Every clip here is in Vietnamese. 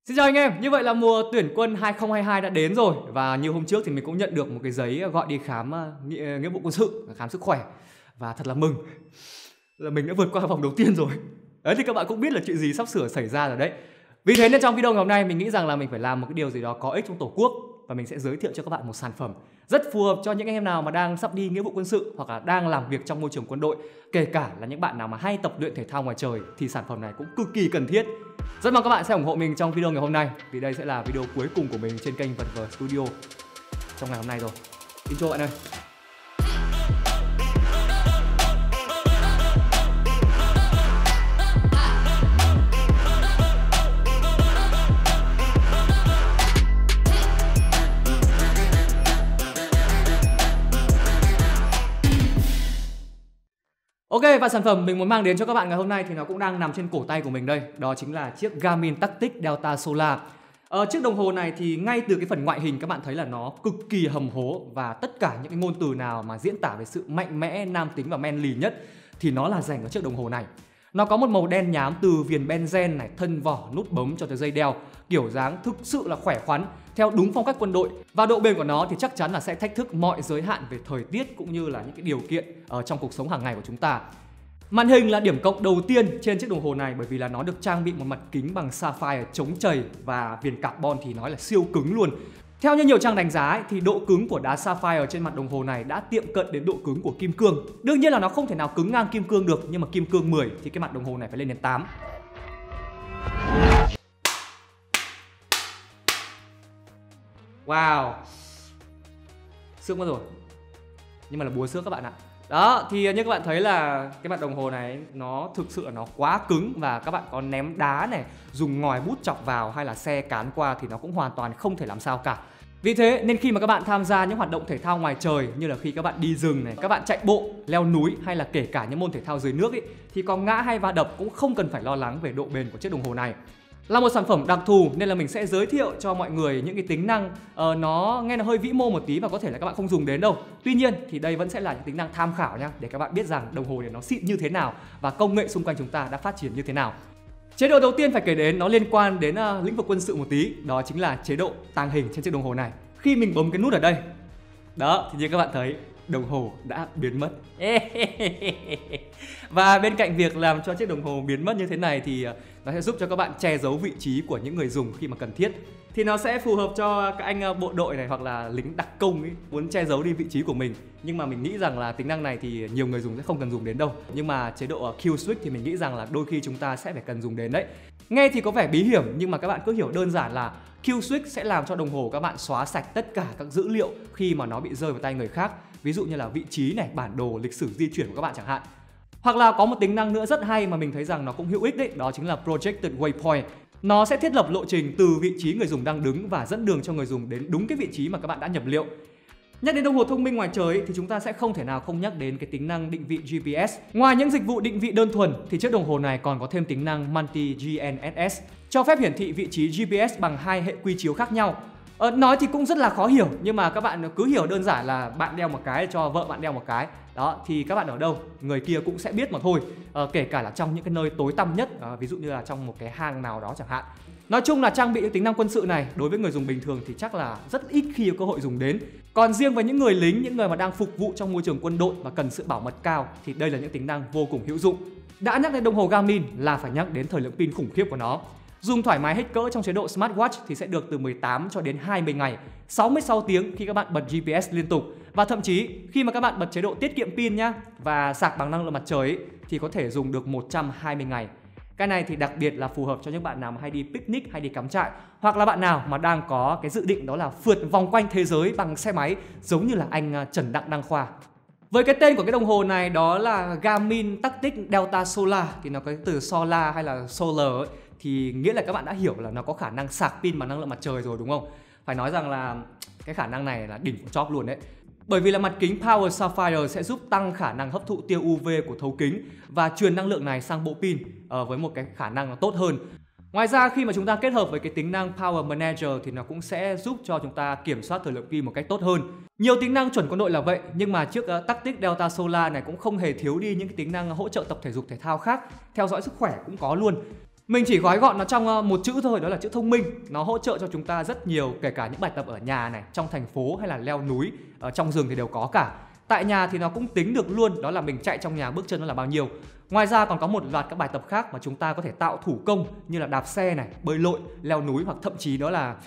Xin chào anh em, như vậy là mùa tuyển quân 2022 đã đến rồi. Và như hôm trước thì mình cũng nhận được một cái giấy gọi đi khám nghĩa vụ quân sự, khám sức khỏe. Và thật là mừng là mình đã vượt qua vòng đầu tiên rồi. Đấy thì các bạn cũng biết là chuyện gì sắp sửa xảy ra rồi đấy. Vì thế nên trong video ngày hôm nay mình nghĩ rằng là mình phải làm một cái điều gì đó có ích trong Tổ quốc. Và mình sẽ giới thiệu cho các bạn một sản phẩm rất phù hợp cho những anh em nào mà đang sắp đi nghĩa vụ quân sự hoặc là đang làm việc trong môi trường quân đội. Kể cả là những bạn nào mà hay tập luyện thể thao ngoài trời thì sản phẩm này cũng cực kỳ cần thiết. Rất mong các bạn sẽ ủng hộ mình trong video ngày hôm nay, vì đây sẽ là video cuối cùng của mình trên kênh Vật Vờ Studio trong ngày hôm nay rồi. Intro bạn ơi. Ok, và sản phẩm mình muốn mang đến cho các bạn ngày hôm nay thì nó cũng đang nằm trên cổ tay của mình đây. Đó chính là chiếc Garmin Tactic Delta Solar. Chiếc đồng hồ này thì ngay từ cái phần ngoại hình các bạn thấy là nó cực kỳ hầm hố. Và tất cả những cái ngôn từ nào mà diễn tả về sự mạnh mẽ, nam tính và manly nhất thì nó là dành cho chiếc đồng hồ này. Nó có một màu đen nhám từ viền benzen này, thân vỏ, nút bấm cho tới dây đeo. Kiểu dáng thực sự là khỏe khoắn, theo đúng phong cách quân đội. Và độ bền của nó thì chắc chắn là sẽ thách thức mọi giới hạn về thời tiết cũng như là những cái điều kiện ở trong cuộc sống hàng ngày của chúng ta. Màn hình là điểm cộng đầu tiên trên chiếc đồng hồ này, bởi vì là nó được trang bị một mặt kính bằng sapphire chống trầy và viền carbon thì nói là siêu cứng luôn. Theo như nhiều trang đánh giá ấy, thì độ cứng của đá sapphire trên mặt đồng hồ này đã tiệm cận đến độ cứng của kim cương. Đương nhiên là nó không thể nào cứng ngang kim cương được, nhưng mà kim cương 10 thì cái mặt đồng hồ này phải lên đến 8. Wow, sướng quá rồi. Nhưng mà là búa xước các bạn ạ. Đó, thì như các bạn thấy là cái mặt đồng hồ này nó thực sự là nó quá cứng. Và các bạn có ném đá này, dùng ngòi bút chọc vào hay là xe cán qua thì nó cũng hoàn toàn không thể làm sao cả. Vì thế nên khi mà các bạn tham gia những hoạt động thể thao ngoài trời, như là khi các bạn đi rừng này, các bạn chạy bộ, leo núi hay là kể cả những môn thể thao dưới nước ấy, thì có ngã hay va đập cũng không cần phải lo lắng về độ bền của chiếc đồng hồ này. Là một sản phẩm đặc thù nên là mình sẽ giới thiệu cho mọi người những cái tính năng nó nghe nó hơi vĩ mô một tí và có thể là các bạn không dùng đến đâu. Tuy nhiên thì đây vẫn sẽ là những tính năng tham khảo nhá, để các bạn biết rằng đồng hồ này nó xịn như thế nào và công nghệ xung quanh chúng ta đã phát triển như thế nào. Chế độ đầu tiên phải kể đến nó liên quan đến lĩnh vực quân sự một tí, đó chính là chế độ tàng hình trên chiếc đồng hồ này. Khi mình bấm cái nút ở đây, đó thì như các bạn thấy đồng hồ đã biến mất. Và bên cạnh việc làm cho chiếc đồng hồ biến mất như thế này thì nó sẽ giúp cho các bạn che giấu vị trí của những người dùng khi mà cần thiết. Thì nó sẽ phù hợp cho các anh bộ đội này hoặc là lính đặc công ấy, muốn che giấu đi vị trí của mình. Nhưng mà mình nghĩ rằng là tính năng này thì nhiều người dùng sẽ không cần dùng đến đâu. Nhưng mà chế độ Kill Switch thì mình nghĩ rằng là đôi khi chúng ta sẽ phải cần dùng đến đấy. Nghe thì có vẻ bí hiểm nhưng mà các bạn cứ hiểu đơn giản là Kill Switch sẽ làm cho đồng hồ các bạn xóa sạch tất cả các dữ liệu khi mà nó bị rơi vào tay người khác. Ví dụ như là vị trí này, bản đồ, lịch sử di chuyển của các bạn chẳng hạn. Hoặc là có một tính năng nữa rất hay mà mình thấy rằng nó cũng hữu ích đấy, đó chính là Projected Waypoint. Nó sẽ thiết lập lộ trình từ vị trí người dùng đang đứng và dẫn đường cho người dùng đến đúng cái vị trí mà các bạn đã nhập liệu. Nhắc đến đồng hồ thông minh ngoài trời thì chúng ta sẽ không thể nào không nhắc đến cái tính năng định vị GPS. Ngoài những dịch vụ định vị đơn thuần thì chiếc đồng hồ này còn có thêm tính năng Multi GNSS, cho phép hiển thị vị trí GPS bằng 2 hệ quy chiếu khác nhau. Nói thì cũng rất là khó hiểu, nhưng mà các bạn cứ hiểu đơn giản là bạn đeo một cái cho vợ bạn đeo một cái. Đó, thì các bạn ở đâu, người kia cũng sẽ biết mà thôi. Kể cả là trong những cái nơi tối tăm nhất, ví dụ như là trong một cái hang nào đó chẳng hạn. Nói chung là trang bị những tính năng quân sự này đối với người dùng bình thường thì chắc là rất ít khi có cơ hội dùng đến. Còn riêng với những người lính, những người mà đang phục vụ trong môi trường quân đội và cần sự bảo mật cao thì đây là những tính năng vô cùng hữu dụng. Đã nhắc đến đồng hồ Garmin là phải nhắc đến thời lượng pin khủng khiếp của nó. Dùng thoải mái hết cỡ trong chế độ Smartwatch thì sẽ được từ 18 cho đến 20 ngày, 66 tiếng khi các bạn bật GPS liên tục. Và thậm chí khi mà các bạn bật chế độ tiết kiệm pin nhá và sạc bằng năng lượng mặt trời ấy, thì có thể dùng được 120 ngày. Cái này thì đặc biệt là phù hợp cho những bạn nào mà hay đi picnic hay đi cắm trại, hoặc là bạn nào mà đang có cái dự định đó là phượt vòng quanh thế giới bằng xe máy giống như là anh Trần Đặng Đăng Khoa. Với cái tên của cái đồng hồ này đó là Garmin Tactic Delta Solar, thì nó có cái từ solar hay là solar ấy, thì nghĩa là các bạn đã hiểu là nó có khả năng sạc pin bằng năng lượng mặt trời rồi đúng không? Phải nói rằng là cái khả năng này là đỉnh của chóp luôn đấy. Bởi vì là mặt kính Power Sapphire sẽ giúp tăng khả năng hấp thụ tia UV của thấu kính và truyền năng lượng này sang bộ pin với một cái khả năng nó tốt hơn. Ngoài ra khi mà chúng ta kết hợp với cái tính năng Power Manager thì nó cũng sẽ giúp cho chúng ta kiểm soát thời lượng pin một cách tốt hơn. Nhiều tính năng chuẩn quân đội là vậy, nhưng mà chiếc Tactic Delta Solar này cũng không hề thiếu đi những cái tính năng hỗ trợ tập thể dục thể thao khác, theo dõi sức khỏe cũng có luôn. Mình chỉ gói gọn nó trong một chữ thôi, đó là chữ thông minh. Nó hỗ trợ cho chúng ta rất nhiều, kể cả những bài tập ở nhà này, trong thành phố hay là leo núi, ở trong rừng thì đều có cả. Tại nhà thì nó cũng tính được luôn, đó là mình chạy trong nhà bước chân nó là bao nhiêu. Ngoài ra còn có một loạt các bài tập khác mà chúng ta có thể tạo thủ công, như là đạp xe này, bơi lội, leo núi, hoặc thậm chí đó là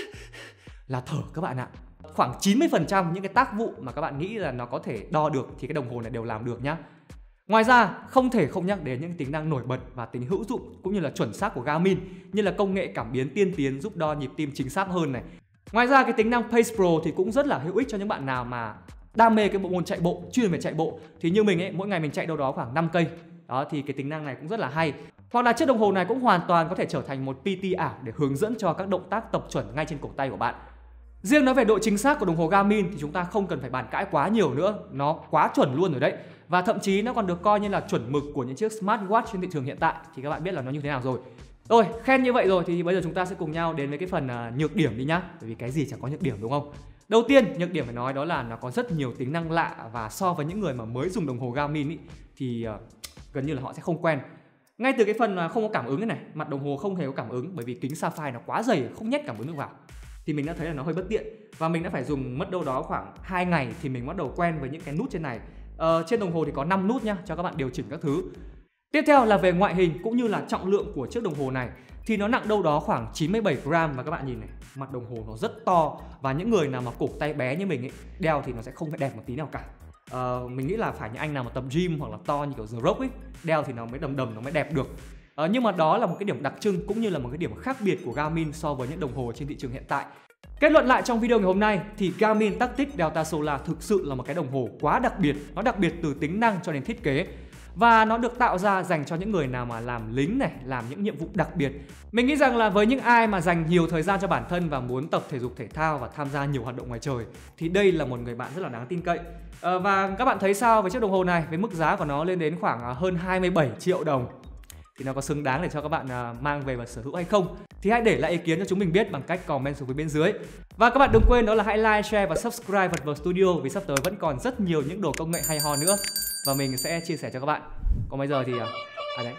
thở các bạn ạ. Khoảng 90% những cái tác vụ mà các bạn nghĩ là nó có thể đo được thì cái đồng hồ này đều làm được nhá. Ngoài ra không thể không nhắc đến những tính năng nổi bật và tính hữu dụng cũng như là chuẩn xác của Garmin, như là công nghệ cảm biến tiên tiến giúp đo nhịp tim chính xác hơn này. Ngoài ra cái tính năng Pace Pro thì cũng rất là hữu ích cho những bạn nào mà đam mê cái bộ môn chạy bộ, chuyên về chạy bộ. Thì như mình ấy, mỗi ngày mình chạy đâu đó khoảng 5 cây. Đó thì cái tính năng này cũng rất là hay. Hoặc là chiếc đồng hồ này cũng hoàn toàn có thể trở thành một PT ảo để hướng dẫn cho các động tác tập chuẩn ngay trên cổ tay của bạn. Riêng nói về độ chính xác của đồng hồ Garmin thì chúng ta không cần phải bàn cãi quá nhiều nữa, nó quá chuẩn luôn rồi đấy. Và thậm chí nó còn được coi như là chuẩn mực của những chiếc smartwatch trên thị trường hiện tại, thì các bạn biết là nó như thế nào rồi. Rồi, khen như vậy rồi thì bây giờ chúng ta sẽ cùng nhau đến với cái phần nhược điểm đi nhá. Bởi vì cái gì chẳng có nhược điểm đúng không? Đầu tiên, nhược điểm phải nói đó là nó có rất nhiều tính năng lạ, và so với những người mà mới dùng đồng hồ Garmin ý, thì gần như là họ sẽ không quen. Ngay từ cái phần mà không có cảm ứng này, mặt đồng hồ không hề có cảm ứng, bởi vì kính sapphire nó quá dày, không nhét cảm ứng được vào. Thì mình đã thấy là nó hơi bất tiện, và mình đã phải dùng mất đâu đó khoảng 2 ngày thì mình bắt đầu quen với những cái nút trên này. Trên đồng hồ thì có 5 nút nhá, cho các bạn điều chỉnh các thứ. Tiếp theo là về ngoại hình cũng như là trọng lượng của chiếc đồng hồ này, thì nó nặng đâu đó khoảng 97 gram, và các bạn nhìn này, mặt đồng hồ nó rất to, và những người nào mà cổ tay bé như mình ấy, đeo thì nó sẽ không phải đẹp một tí nào cả. Mình nghĩ là phải những anh nào mà tập gym hoặc là to như kiểu The Rock ấy, đeo thì nó mới đầm nó mới đẹp được. Nhưng mà đó là một cái điểm đặc trưng cũng như là một cái điểm khác biệt của Garmin so với những đồng hồ trên thị trường hiện tại. Kết luận lại trong video ngày hôm nay thì Garmin Tactic Delta Solar thực sự là một cái đồng hồ quá đặc biệt. Nó đặc biệt từ tính năng cho đến thiết kế, và nó được tạo ra dành cho những người nào mà làm lính này, làm những nhiệm vụ đặc biệt. Mình nghĩ rằng là với những ai mà dành nhiều thời gian cho bản thân và muốn tập thể dục thể thao và tham gia nhiều hoạt động ngoài trời, thì đây là một người bạn rất là đáng tin cậy. Và các bạn thấy sao với chiếc đồng hồ này, với mức giá của nó lên đến khoảng hơn 27 triệu đồng, thì nó có xứng đáng để cho các bạn mang về và sở hữu hay không? Thì hãy để lại ý kiến cho chúng mình biết bằng cách comment xuống phía bên dưới. Và các bạn đừng quên đó là hãy like, share và subscribe Vật Vờ Studio, vì sắp tới vẫn còn rất nhiều những đồ công nghệ hay ho nữa, và mình sẽ chia sẻ cho các bạn. Còn bây giờ thì đấy,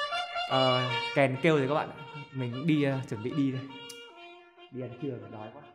kèn kêu rồi các bạn, mình đi chuẩn bị đi đây. Đi ăn trưa rồi, đói quá.